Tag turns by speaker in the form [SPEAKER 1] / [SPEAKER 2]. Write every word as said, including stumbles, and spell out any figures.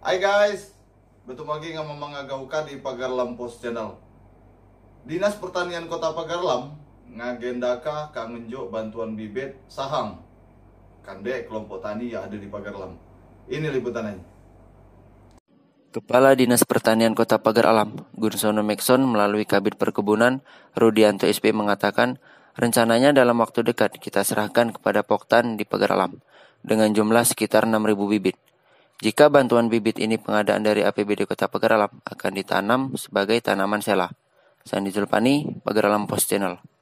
[SPEAKER 1] Hai guys, betul lagi nga mamangagaw ka di Pagarlam Post Channel. Dinas Pertanian Kota Pagarlam ngagenda ka kangenjo bantuan bibit sahang kande kelompok tani yang ada di Pagarlam. Ini liputannya.
[SPEAKER 2] Kepala Dinas Pertanian Kota Pagarlam, Gunsono Mekson melalui Kabid Perkebunan, Rudianto S P mengatakan, rencananya dalam waktu dekat kita serahkan kepada Poktan di Pagarlam dengan jumlah sekitar enam ribu bibit. Jika bantuan bibit ini pengadaan dari A P B D Kota Pagarlam akan ditanam sebagai tanaman sela. Sandi Zulpani, Pagarlam Post Channel.